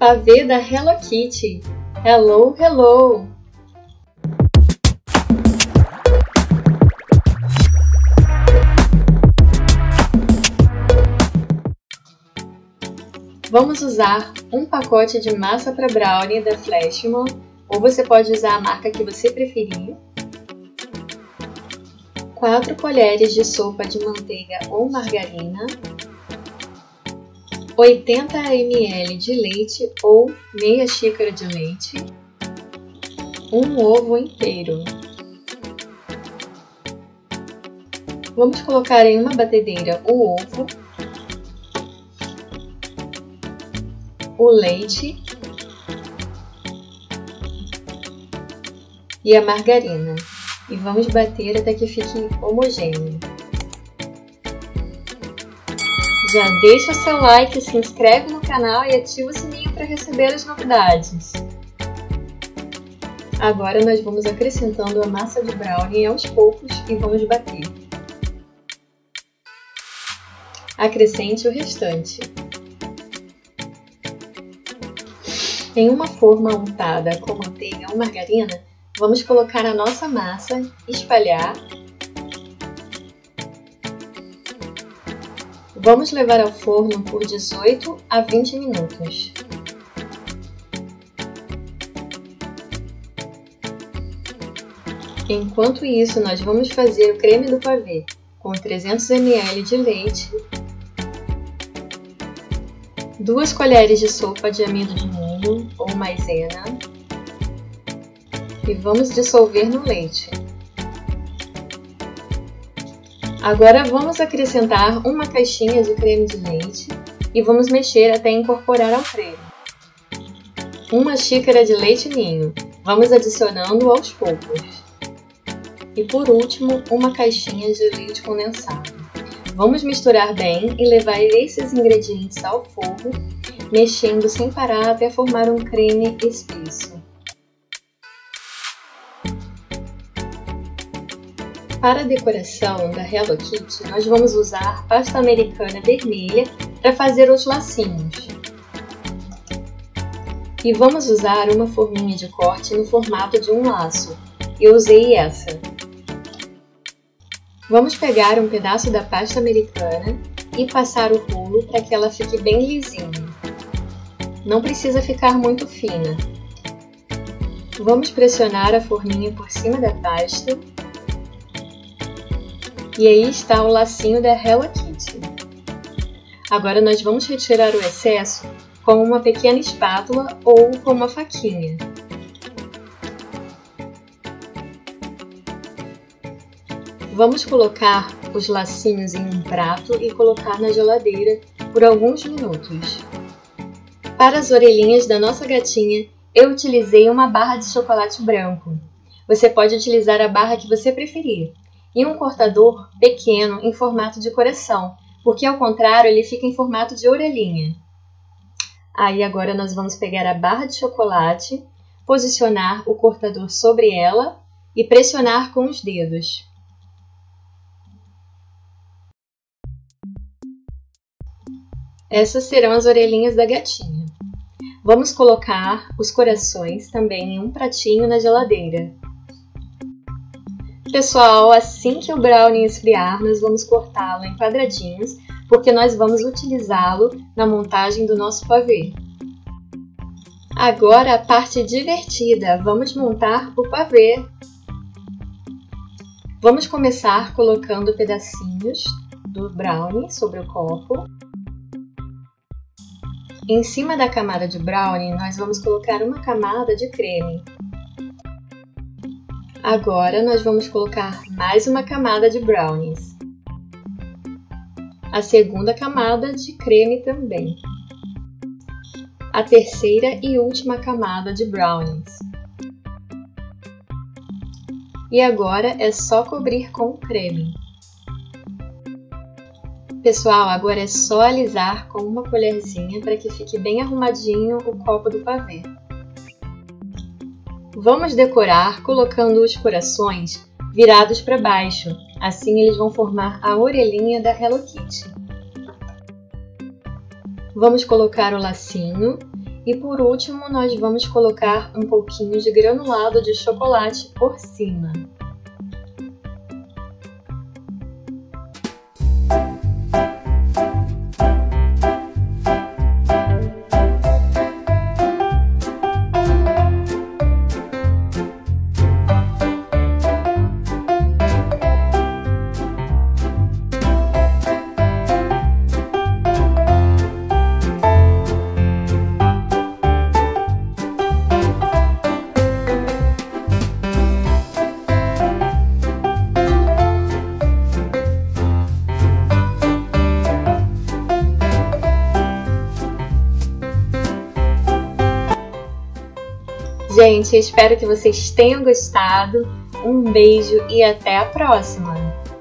pavê da Hello Kitty. Hello, hello! Vamos usar um pacote de massa para brownie da Flashman, ou você pode usar a marca que você preferir. 4 colheres de sopa de manteiga ou margarina. 80 ml de leite ou meia xícara de leite. Um ovo inteiro. Vamos colocar em uma batedeira o ovo, o leite e a margarina e vamos bater até que fique homogêneo. Já deixa o seu like, se inscreve no canal e ativa o sininho para receber as novidades. Agora nós vamos acrescentando a massa de brownie aos poucos e vamos bater. Acrescente o restante. Em uma forma untada com manteiga ou margarina, vamos colocar a nossa massa, espalhar. Vamos levar ao forno por 18 a 20 minutos. Enquanto isso, nós vamos fazer o creme do pavê com 300 ml de leite, 2 colheres de sopa de amido de milho ou maisena e vamos dissolver no leite. Agora vamos acrescentar uma caixinha de creme de leite e vamos mexer até incorporar ao creme. 1 xícara de leite ninho, vamos adicionando aos poucos. E por último, uma caixinha de leite condensado. Vamos misturar bem e levar esses ingredientes ao fogo, mexendo sem parar até formar um creme espesso. Para a decoração da Hello Kitty, nós vamos usar pasta americana vermelha para fazer os lacinhos. E vamos usar uma forminha de corte no formato de um laço. Eu usei essa. Vamos pegar um pedaço da pasta americana e passar o rolo para que ela fique bem lisinha. Não precisa ficar muito fina. Vamos pressionar a forminha por cima da pasta. E aí está o lacinho da Hello Kitty. Agora nós vamos retirar o excesso com uma pequena espátula ou com uma faquinha. Vamos colocar os lacinhos em um prato e colocar na geladeira por alguns minutos. Para as orelhinhas da nossa gatinha, eu utilizei uma barra de chocolate branco. Você pode utilizar a barra que você preferir. E um cortador pequeno em formato de coração, porque ao contrário ele fica em formato de orelhinha. Aí agora nós vamos pegar a barra de chocolate, posicionar o cortador sobre ela e pressionar com os dedos. Essas serão as orelhinhas da gatinha. Vamos colocar os corações também em um pratinho na geladeira. Pessoal, assim que o brownie esfriar, nós vamos cortá-lo em quadradinhos, porque nós vamos utilizá-lo na montagem do nosso pavê. Agora a parte divertida, vamos montar o pavê. Vamos começar colocando pedacinhos do brownie sobre o copo. Em cima da camada de brownie, nós vamos colocar uma camada de creme. Agora, nós vamos colocar mais uma camada de brownies. A segunda camada de creme também. A terceira e última camada de brownies. E agora é só cobrir com o creme. Pessoal, agora é só alisar com uma colherzinha para que fique bem arrumadinho o copo do pavê. Vamos decorar colocando os corações virados para baixo, assim eles vão formar a orelhinha da Hello Kitty. Vamos colocar o lacinho E por último, nós vamos colocar um pouquinho de granulado de chocolate por cima. Gente, espero que vocês tenham gostado. Um beijo e até a próxima!